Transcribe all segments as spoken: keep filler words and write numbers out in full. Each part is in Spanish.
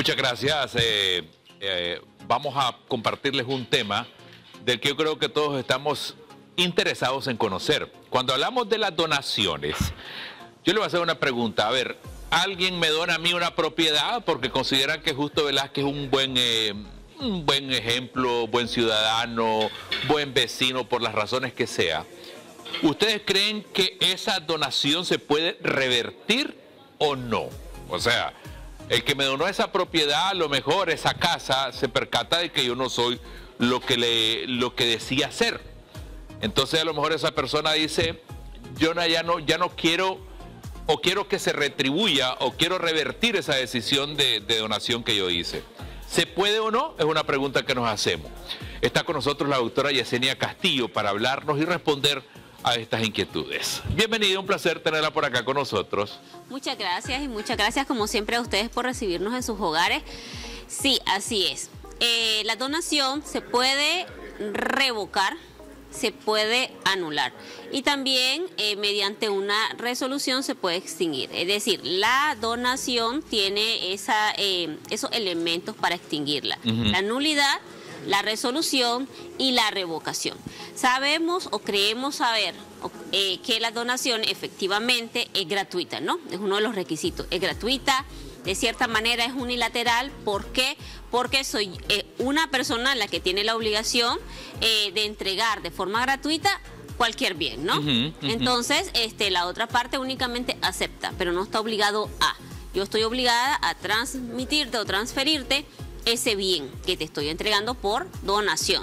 Muchas gracias. Eh, eh, vamos a compartirles un tema del que yo creo que todos estamos interesados en conocer. Cuando hablamos de las donaciones, yo le voy a hacer una pregunta. A ver, ¿alguien me dona a mí una propiedad porque considera que Justo Velázquez es un buen, eh, un buen ejemplo, buen ciudadano, buen vecino, por las razones que sea? ¿Ustedes creen que esa donación se puede revertir o no? O sea, el que me donó esa propiedad, a lo mejor esa casa, se percata de que yo no soy lo que, le, lo que decía ser. Entonces a lo mejor esa persona dice, yo no, ya, no, ya no quiero, o quiero que se retribuya, o quiero revertir esa decisión de, de donación que yo hice. ¿Se puede o no? Es una pregunta que nos hacemos. Está con nosotros la doctora Yesenia Castillo para hablarnos y responder a estas inquietudes. Bienvenida, un placer tenerla por acá con nosotros. Muchas gracias y muchas gracias como siempre a ustedes por recibirnos en sus hogares. Sí, así es. Eh, la donación se puede revocar, se puede anular y también eh, mediante una resolución se puede extinguir. Es decir, la donación tiene esa, eh, esos elementos para extinguirla. Uh-huh. La nulidad, la resolución y la revocación. Sabemos o creemos saber eh, que la donación efectivamente es gratuita, ¿no? Es uno de los requisitos. Es gratuita, de cierta manera es unilateral. ¿Por qué? Porque soy eh, una persona la que tiene la obligación eh, de entregar de forma gratuita cualquier bien, ¿no? Uh-huh, uh-huh. Entonces, este, la otra parte únicamente acepta, pero no está obligado a. Yo estoy obligada a transmitirte o transferirte ese bien que te estoy entregando por donación.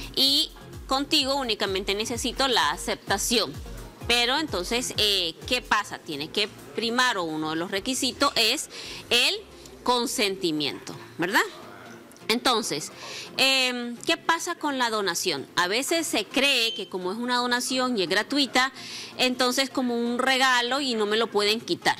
Y contigo únicamente necesito la aceptación. Pero entonces, eh, ¿qué pasa? Tiene que primar, o uno de los requisitos es el consentimiento, ¿verdad? Entonces, eh, ¿qué pasa con la donación? A veces se cree que como es una donación y es gratuita, entonces como un regalo y no me lo pueden quitar.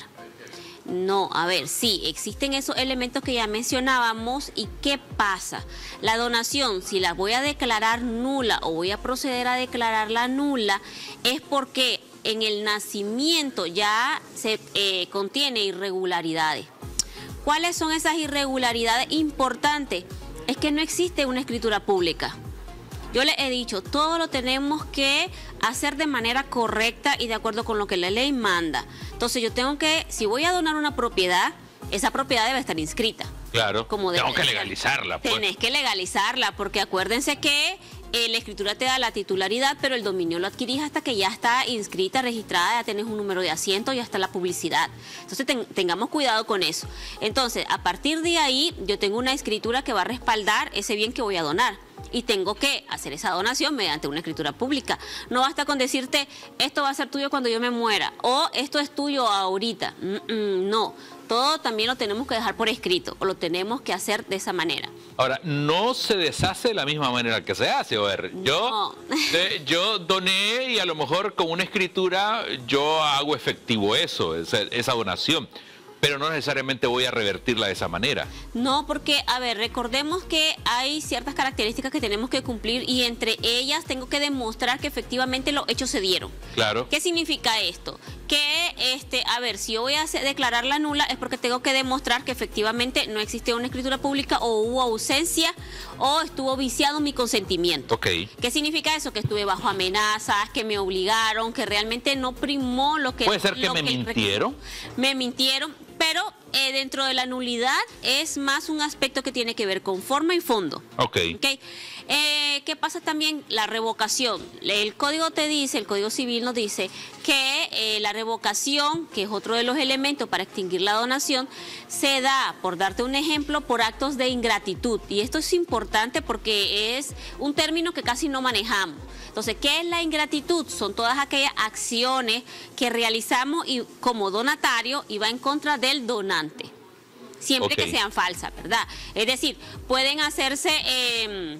No, a ver, sí, existen esos elementos que ya mencionábamos. ¿Y qué pasa? La donación, si la voy a declarar nula o voy a proceder a declararla nula, es porque en el nacimiento ya se eh, contiene irregularidades. ¿Cuáles son esas irregularidades importantes? Es que no existe una escritura pública. Yo les he dicho, todo lo tenemos que hacer de manera correcta y de acuerdo con lo que la ley manda. Entonces yo tengo que, si voy a donar una propiedad, esa propiedad debe estar inscrita. Claro, como tengo que legalizarla. Pues. Tenés que legalizarla, porque acuérdense que eh, la escritura te da la titularidad, pero el dominio lo adquirís hasta que ya está inscrita, registrada, ya tenés un número de asiento, ya está la publicidad. Entonces ten, tengamos cuidado con eso. Entonces, a partir de ahí, yo tengo una escritura que va a respaldar ese bien que voy a donar. Y tengo que hacer esa donación mediante una escritura pública. No basta con decirte, esto va a ser tuyo cuando yo me muera, o esto es tuyo ahorita. Mm-mm, no, todo también lo tenemos que dejar por escrito, o lo tenemos que hacer de esa manera. Ahora, no se deshace de la misma manera que se hace. A ver, yo, no. de, yo doné y a lo mejor con una escritura yo hago efectivo eso, esa, esa donación. Pero no necesariamente voy a revertirla de esa manera. No, porque, a ver, recordemos que hay ciertas características que tenemos que cumplir y entre ellas tengo que demostrar que efectivamente los hechos se dieron. Claro. ¿Qué significa esto? Que, este, a ver, si yo voy a hacer, declararla nula es porque tengo que demostrar que efectivamente no existió una escritura pública o hubo ausencia o estuvo viciado mi consentimiento. Ok. ¿Qué significa eso? Que estuve bajo amenazas, que me obligaron, que realmente no primó lo que... ¿Puede ser que me mintieron? Me mintieron. Pero eh, dentro de la nulidad es más un aspecto que tiene que ver con forma y fondo. Ok. ¿Okay? Eh, ¿Qué pasa también? La revocación. El código te dice, el Código Civil nos dice que eh, la revocación, que es otro de los elementos para extinguir la donación, se da, por darte un ejemplo, por actos de ingratitud. Y esto es importante porque es un término que casi no manejamos. Entonces, ¿qué es la ingratitud? Son todas aquellas acciones que realizamos y, como donatario y va en contra del donante. Siempre okay. que sean falsas, ¿verdad? Es decir, pueden hacerse... Eh,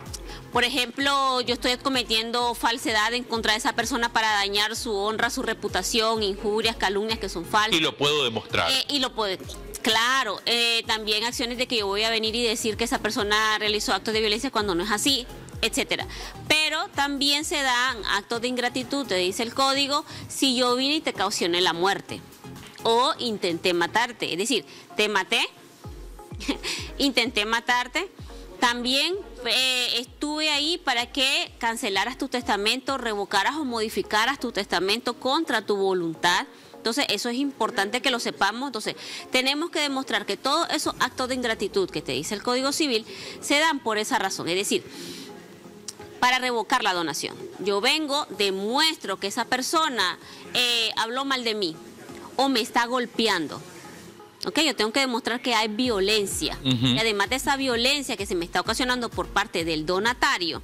Por ejemplo, yo estoy cometiendo falsedad en contra de esa persona para dañar su honra, su reputación, injurias, calumnias que son falsas. Y lo puedo demostrar. Eh, y lo puedo, claro. Eh, también acciones de que yo voy a venir y decir que esa persona realizó actos de violencia cuando no es así, etcétera. Pero también se dan actos de ingratitud, te dice el código, si yo vine y te causé la muerte o intenté matarte. Es decir, te maté, intenté matarte. También eh, estuve ahí para que cancelaras tu testamento, revocaras o modificaras tu testamento contra tu voluntad. Entonces, eso es importante que lo sepamos. Entonces, tenemos que demostrar que todos esos actos de ingratitud que te dice el Código Civil se dan por esa razón. Es decir, para revocar la donación. Yo vengo, demuestro que esa persona eh, habló mal de mí o me está golpeando. Okay, yo tengo que demostrar que hay violencia. Uh-huh. Y además de esa violencia que se me está ocasionando por parte del donatario,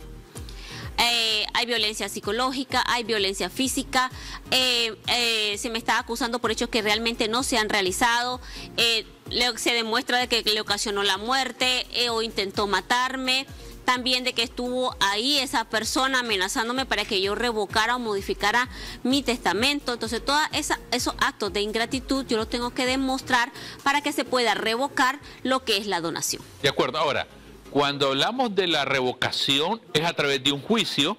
eh, hay violencia psicológica, hay violencia física, eh, eh, se me está acusando por hechos que realmente no se han realizado, eh, le, se demuestra de que le ocasionó la muerte eh, o intentó matarme. También de que estuvo ahí esa persona amenazándome para que yo revocara o modificara mi testamento. Entonces, todos esos actos de ingratitud yo los tengo que demostrar para que se pueda revocar lo que es la donación. De acuerdo. Ahora, cuando hablamos de la revocación es a través de un juicio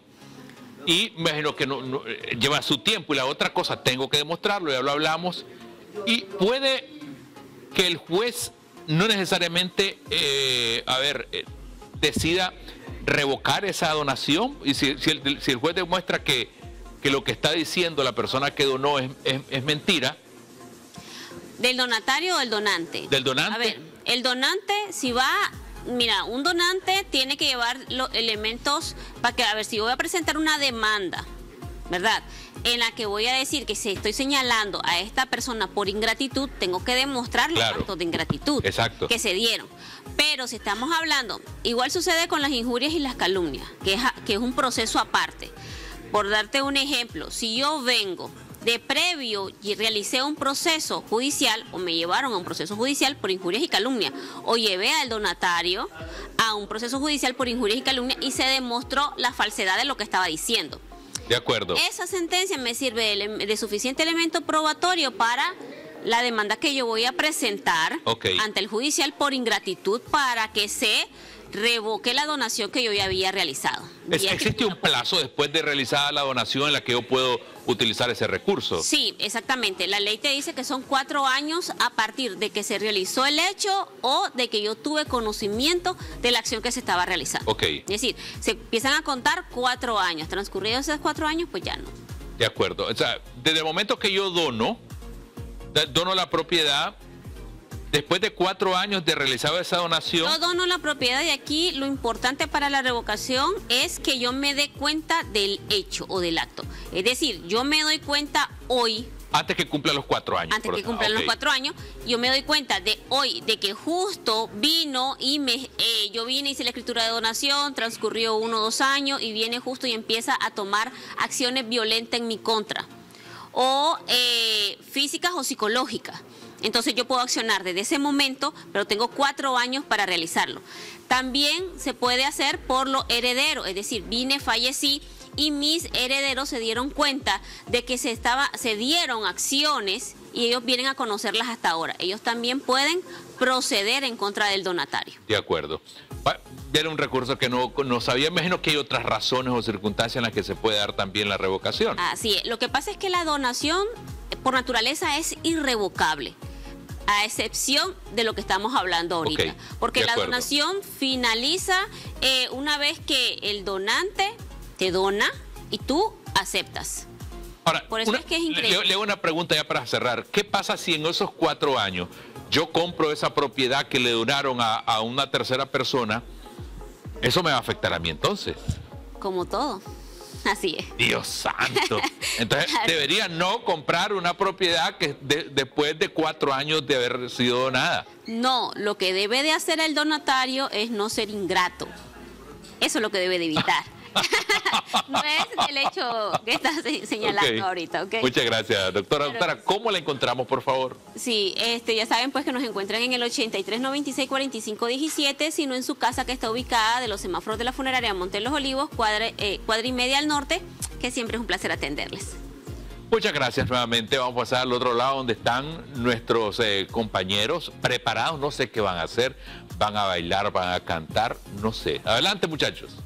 y me imagino que no, no, lleva su tiempo. Y la otra cosa, tengo que demostrarlo, ya lo hablamos. Y puede que el juez no necesariamente, eh, a ver... Eh, decida revocar esa donación y si, si, el, si el juez demuestra que, que lo que está diciendo la persona que donó es, es, es mentira. ¿Del donatario o del donante? Del donante. A ver, el donante si va, mira, un donante tiene que llevar los elementos para que, a ver, si yo voy a presentar una demanda, ¿verdad?, en la que voy a decir que si estoy señalando a esta persona por ingratitud, tengo que demostrar los claro. actos de ingratitud Exacto. que se dieron. Pero si estamos hablando, igual sucede con las injurias y las calumnias, que es, que es un proceso aparte. Por darte un ejemplo, si yo vengo de previo y realicé un proceso judicial o me llevaron a un proceso judicial por injurias y calumnias o llevé al donatario a un proceso judicial por injurias y calumnias y se demostró la falsedad de lo que estaba diciendo. De acuerdo. Esa sentencia me sirve de, de suficiente elemento probatorio para la demanda que yo voy a presentar okay. ante el judicial por ingratitud para que se revoque la donación que yo ya había realizado. Es, ¿Existe un plazo después de realizada la donación en la que yo puedo utilizar ese recurso? Sí, exactamente. La ley te dice que son cuatro años a partir de que se realizó el hecho o de que yo tuve conocimiento de la acción que se estaba realizando. Okay. Es decir, se empiezan a contar cuatro años. Transcurridos esos cuatro años, pues ya no. De acuerdo. O sea, desde el momento que yo dono, dono la propiedad, después de cuatro años de realizar esa donación... Yo dono la propiedad y aquí lo importante para la revocación es que yo me dé cuenta del hecho o del acto. Es decir, yo me doy cuenta hoy... Antes que cumpla los cuatro años. Antes que cumplan okay. los cuatro años, yo me doy cuenta de hoy, de que justo vino y me, eh, yo vine, hice la escritura de donación, transcurrió uno o dos años y viene justo y empieza a tomar acciones violentas en mi contra. O eh, físicas o psicológicas. Entonces yo puedo accionar desde ese momento, pero tengo cuatro años para realizarlo. También se puede hacer por lo heredero, es decir, vine, fallecí y mis herederos se dieron cuenta de que se, estaba, se dieron acciones y ellos vienen a conocerlas hasta ahora. Ellos también pueden proceder en contra del donatario. De acuerdo. Era un recurso que no, no sabía. Imagino que hay otras razones o circunstancias en las que se puede dar también la revocación. Así es. Lo que pasa es que la donación por naturaleza es irrevocable, a excepción de lo que estamos hablando ahorita. Okay, porque la donación finaliza eh, una vez que el donante te dona y tú aceptas. Ahora, por eso una, es que es increíble. Le, le hago una pregunta ya para cerrar. ¿Qué pasa si en esos cuatro años yo compro esa propiedad que le donaron a, a una tercera persona? ¿Eso me va a afectar a mí entonces? Como todo. Así es. Dios santo. Entonces, claro. debería no comprar una propiedad que de, después de cuatro años de haber sido donada. No, lo que debe de hacer el donatario es no ser ingrato. Eso es lo que debe de evitar. No es el hecho que estás señalando okay. ahorita, ¿ok? Muchas gracias, doctora. Pero, doctora, ¿cómo la encontramos, por favor? Sí, este, ya saben pues que nos encuentran en el ochenta y tres, noventa y seis, cuarenta y cinco, diecisiete, sino en su casa que está ubicada de los semáforos de la funeraria Monte Los Olivos, cuadra, eh, cuadra y media al norte, que siempre es un placer atenderles. Muchas gracias nuevamente. Vamos a pasar al otro lado donde están nuestros eh, compañeros preparados. No sé qué van a hacer. Van a bailar, van a cantar, no sé. Adelante, muchachos.